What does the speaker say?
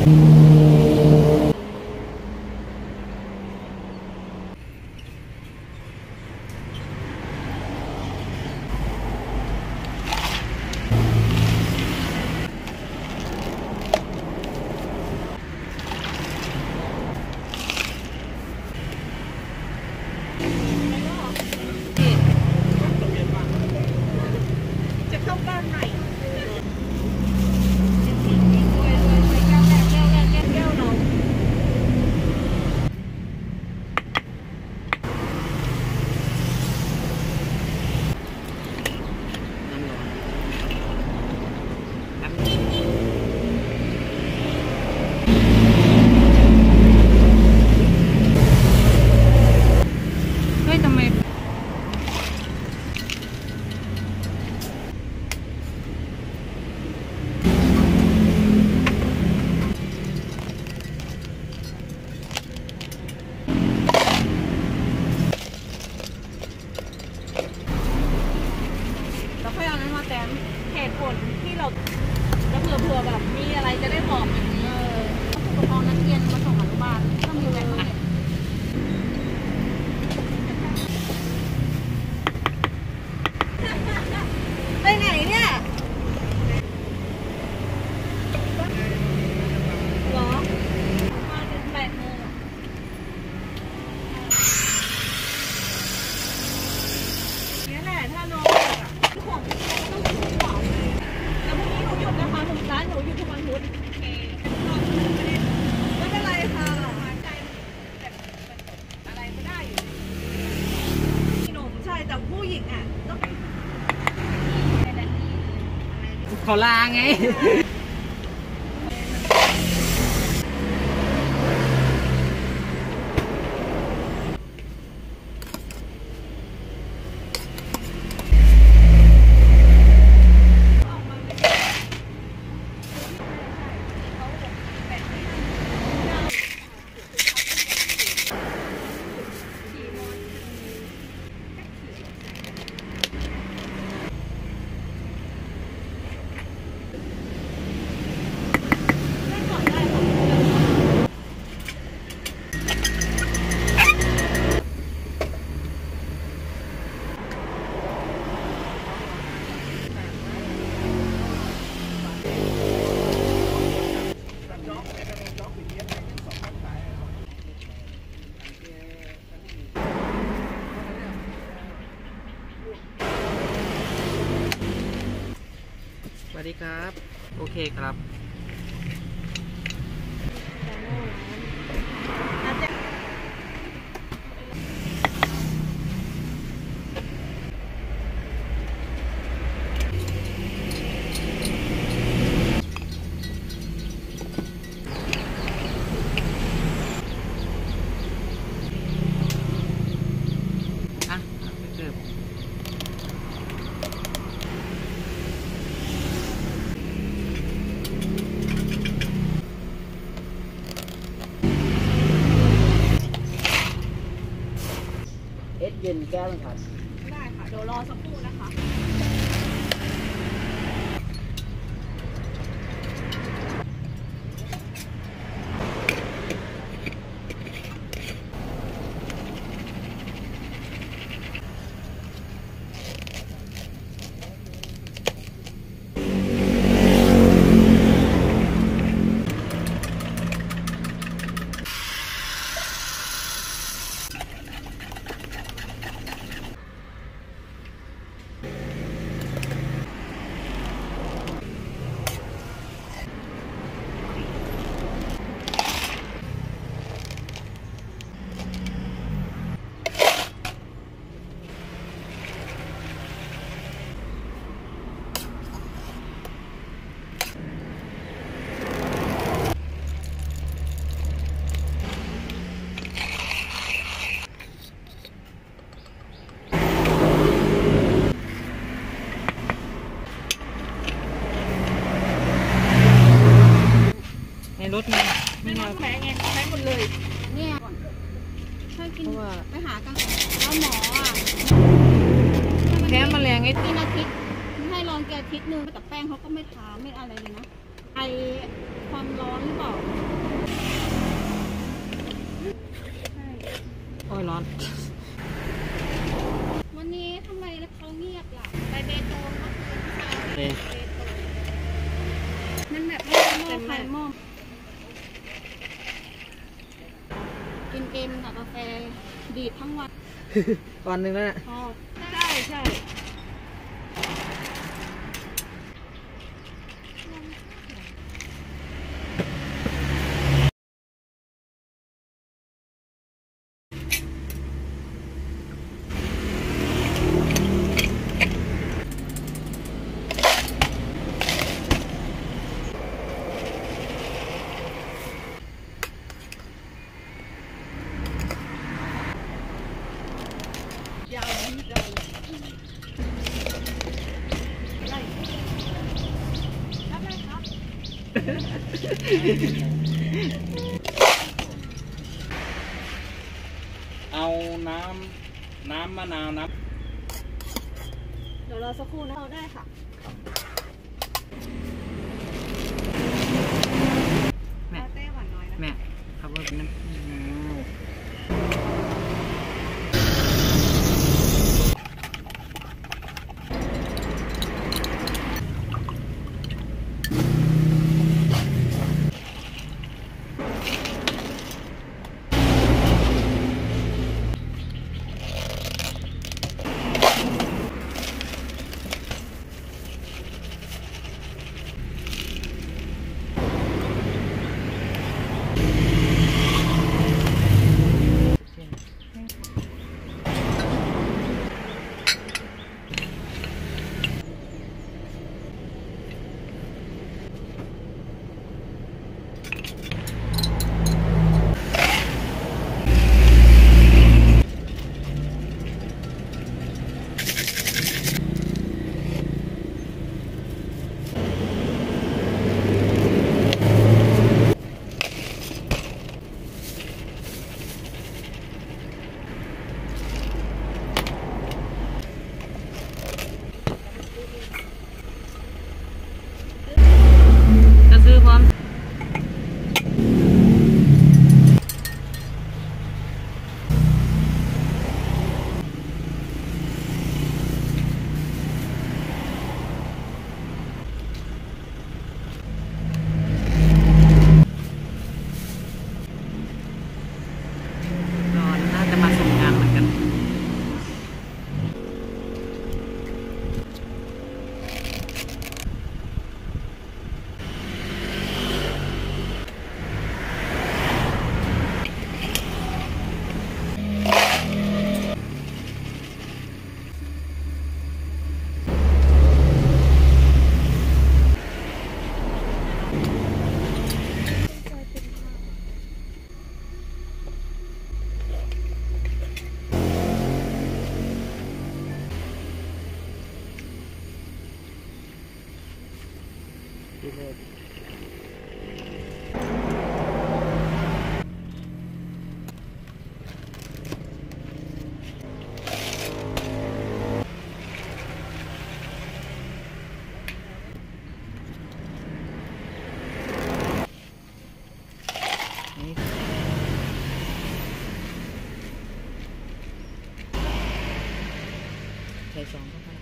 เหตุผลที่เราจะเผื่อแบบมีอะไรจะได้บอกอย่างนี้ผู้ปกครองนักเรียนมาส่งอนุบาลก็มีแบบนี้ไปไหนเนี่ยหรอมาถึง8 โมงนี่แหละถ้าน้องของต้องถูกหวังแต่พรุ่งนี้หนูหยุดนะคะร้านหนูหยุดทุกวันพุธไม่เป็นไรค่ะใจแบบอะไรไม่ได้อยู่ขนมใช่แต่ผู้หญิงอ่ะต้องเขาลาไงสวัสดีครับโอเคครับเย็นแก้วนึงครับได้ค่ะเดี๋ยวรอสักครู่นะคะรถมันไม่นอนแผลไงแผลหมดเลยเนี่ยถ้ากินไปหากันแล้วหมออ่ะแพ้แมลงไอ้กินอาทิตย์ให้ลองแกอาทิตย์นึงแต่แป้งเขาก็ไม่ทาไม่อะไรเลยนะไอพอความร้อนหรือเปล่าใช่โอ้ยร้อนวันนี้ทำไมเขาเงียบล่ะไปเบตงก็คือเอ๊ะเบตงนั่นแบบไม่หม้อไข่หม้อกินเอ็มกับกาแฟดีดทั้งวันวันหนึ่งแล้วน่ะอ๋อใช่ใช่ ยาวดีจังไล่รับเลยครับเอาน้ำมะนาวน้ำเดี๋ยวรอสักครู่นะเราได้ค่ะแม่ลาเต้หวานน้อยนะแม่ครับว่าเป็นน้ำจะซื้อพร้อมร้อนน่าจะมาส่งงานเหมือนกันใส่ซองเข้าไป